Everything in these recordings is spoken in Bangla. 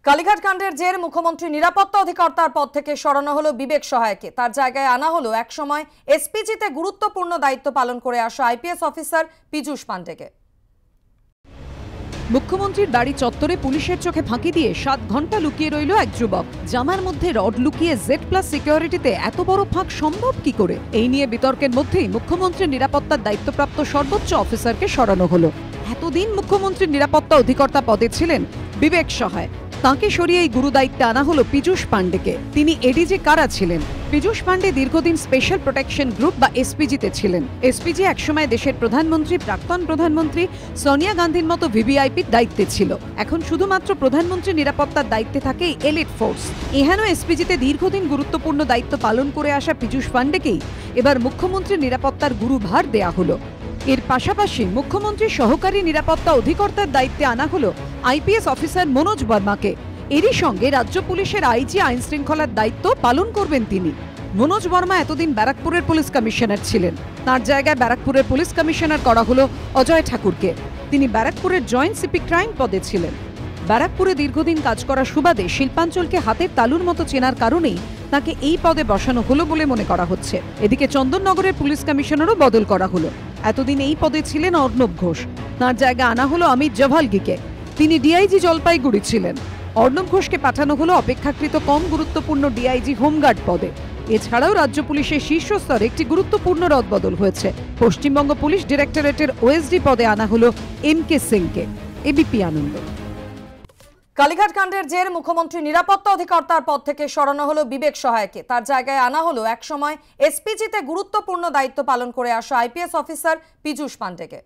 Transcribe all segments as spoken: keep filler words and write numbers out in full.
কালীঘাট কাণ্ডের জের মুখ্যমন্ত্রী নিরাপত্তা অধিকর্তার পদ থেকে সরানো হলো বিবেক সহায়কে। তার জায়গায় আনা হলো একসময় এসপিজিতে গুরুত্বপূর্ণ দায়িত্ব পালন করে আসা আইপিএস অফিসার পীযূষ পান্ডেকে। মুখ্যমন্ত্রীর বাড়ি চত্বরে পুলিশের চোখে ফাঁকি দিয়ে সাত ঘন্টা লুকিয়ে রইল এক যুবক। জামার মধ্যে রড লুকিয়ে জেড প্লাস সিকিউরিটিতে এত বড় ফাঁক সম্ভব কি করে? এই নিয়ে বিতর্কের মধ্যেই মুখ্যমন্ত্রীর নিরাপত্তার দায়িত্বপ্রাপ্ত সর্বোচ্চ অফিসারকে সরানো হলো। এতদিন মুখ্যমন্ত্রীর নিরাপত্তা অধিকর্তা পদে ছিলেন বিবেক সহায়, তাঁকে সরিয়ে এই গুরু দায়িত্বে আনা হলো পীযূষ পান্ডেকে। তিনি এডিজি কারা ছিলেন? পীযূষ পান্ডে দীর্ঘদিন স্পেশাল প্রোটেকশন গ্রুপ বা এসপিজিতে ছিলেন। এসপিজি একসময় দেশের প্রধানমন্ত্রী, প্রাক্তন প্রধানমন্ত্রী সোনিয়া গান্ধীর মতো ভিভিআইপির দায়িত্বে ছিল। এখন শুধুমাত্র প্রধানমন্ত্রীর নিরাপত্তার দায়িত্বে থাকে এই এলিট ফোর্স। এহেন এসপিজিতে দীর্ঘদিন গুরুত্বপূর্ণ দায়িত্ব পালন করে আসা পীযূষ পান্ডেকেই এবার মুখ্যমন্ত্রীর নিরাপত্তার গুরুভার দেয়া হলো। এর পাশাপাশি মুখ্যমন্ত্রীর সহকারী নিরাপত্তা অধিকর্তার দায়িত্বে আনা হলো আইপিএস অফিসার মনোজ বর্মাকে। এরই সঙ্গে রাজ্য পুলিশের আইজি আইন শৃঙ্খলার দায়িত্ব পালন করবেন তিনি। মনোজ বর্মা এতদিন ব্যারাকপুরের পুলিশ কমিশনার ছিলেন, তার জায়গায় ব্যারাকপুরের পুলিশ কমিশনার করা হলো অজয় ঠাকুরকে। তিনি ব্যারাকপুরের জয়েন্ট সিপি ক্রাইম পদে ছিলেন। ব্যারাকপুরে দীর্ঘদিন কাজ করা সুবাদে শিল্পাঞ্চলকে হাতের তালুর মতো চেনার কারণেই তাকে এই পদে বসানো হলো বলে মনে করা হচ্ছে। এদিকে চন্দননগরের পুলিশ কমিশনারও বদল করা হলো। এতদিন এই পদে ছিলেন অর্ণব ঘোষ, তার জায়গায় আনা হলো অমিত জাভালগিকে। তিনি ডিআইজি জলপাইগুড়ি ছিলেন। অর্ণব ঘোষকে পাঠানো হলো অপেক্ষাকৃত কম গুরুত্বপূর্ণ ডিআইজি হোমগার্ড পদে। এছাড়াও রাজ্য পুলিশের শীর্ষস্তরে একটি গুরুত্বপূর্ণ রদবদল হয়েছে। পশ্চিমবঙ্গ পুলিশ ডিরেক্টরেটের ওএসডি পদে আনা হলো এম কে সিংকে। এবিপি আনন্দ। কালীঘাট কাণ্ডের জের মুখ্যমন্ত্রী নিরাপত্তা অধিকর্তার পদ থেকে সরানো হলো বিবেক সহায়কে। তার জায়গায় আনা হলো একসময় এসপিজিতে গুরুত্বপূর্ণ দায়িত্ব পালন করে আসা আইপিএস অফিসার পীযূষ পান্ডেকে।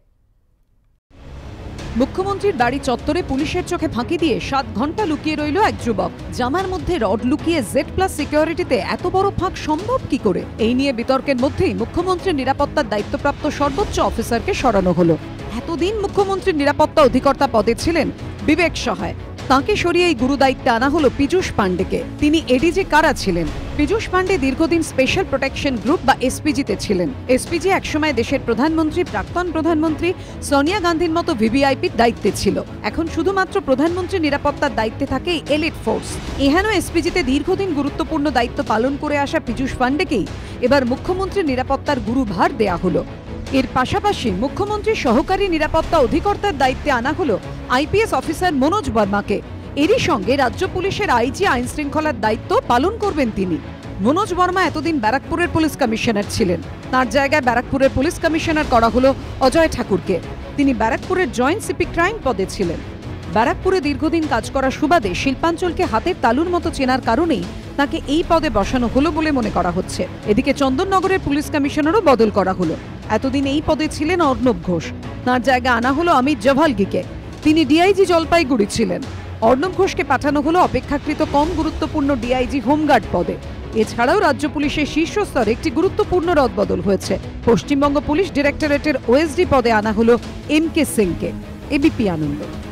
মুখ্যমন্ত্রীর বাড়ি চত্বরে পুলিশের চোখে ফাঁকি দিয়ে সাত ঘন্টা লুকিয়ে রইল এক যুবক। জামার মধ্যে রড লুকিয়ে জেড প্লাস সিকিউরিটিতে এত বড় ফাঁক সম্ভব কি করে? এই নিয়ে বিতর্কের মধ্যেই মুখ্যমন্ত্রীর নিরাপত্তার দায়িত্বপ্রাপ্ত সর্বোচ্চ অফিসারকে সরানো হলো। এতদিন মুখ্যমন্ত্রীর নিরাপত্তা অধিকর্তা পদে ছিলেন বিবেক সহায়, তাঁকে সরিয়ে এই গুরু দায়িত্বে আনা হলো পীযূষ পান্ডেকে। তিনি এডিজি কারা ছিলেন? পীযূষ পান্ডে দীর্ঘদিন স্পেশাল প্রোটেকশন গ্রুপ বা এসপিজিতে ছিলেন। এসপিজি একসময় দেশের প্রধানমন্ত্রী, প্রাক্তন প্রধানমন্ত্রী সোনিয়া গান্ধীর মতো ভিভিআইপির দায়িত্বে ছিল। এখন শুধুমাত্র প্রধানমন্ত্রীর নিরাপত্তার দায়িত্বে থাকে এই এলিট ফোর্স। এহেন এসপিজিতে দীর্ঘদিন গুরুত্বপূর্ণ দায়িত্ব পালন করে আসা পীযূষ পান্ডেকেই এবার মুখ্যমন্ত্রীর নিরাপত্তার গুরুভার দেয়া হলো। এর পাশাপাশি মুখ্যমন্ত্রীর সহকারী নিরাপত্তা অধিকর্তার দায়িত্বে আনা হলো আইপিএস অফিসার মনোজ বর্মাকে। এরই সঙ্গে রাজ্য পুলিশের আইজি আইন শৃঙ্খলার দায়িত্ব পালন করবেন তিনি। মনোজ বর্মা এতদিন ব্যারাকপুরের পুলিশ কমিশনার ছিলেন, তার জায়গায় ব্যারাকপুরের পুলিশ কমিশনার করা হলো অজয় ঠাকুরকে। তিনি ব্যারাকপুরের জয়েন্ট সিপি ক্রাইম পদে ছিলেন। ব্যারাকপুরে দীর্ঘদিন কাজ করা সুবাদে শিল্পাঞ্চলকে হাতের তালুর মতো চেনার কারণেই তাকে এই পদে বসানো হলো বলে মনে করা হচ্ছে। এদিকে চন্দননগরের পুলিশ কমিশনারও বদল করা হলো। এতদিন এই পদে ছিলেন অর্ণব ঘোষ, তার জায়গায় আনা হলো অমিত জাভালগিকে। তিনি ডিআইজি জলপাইগুড়ি ছিলেন। অর্ণব ঘোষকে পাঠানো হলো অপেক্ষাকৃত কম গুরুত্বপূর্ণ ডিআইজি হোমগার্ড পদে। এছাড়াও রাজ্য পুলিশের শীর্ষস্তরে একটি গুরুত্বপূর্ণ রদবদল হয়েছে। পশ্চিমবঙ্গ পুলিশ ডিরেক্টরেটের ওএসডি পদে আনা হলো এম কে সিংকে। এবিপি আনন্দ।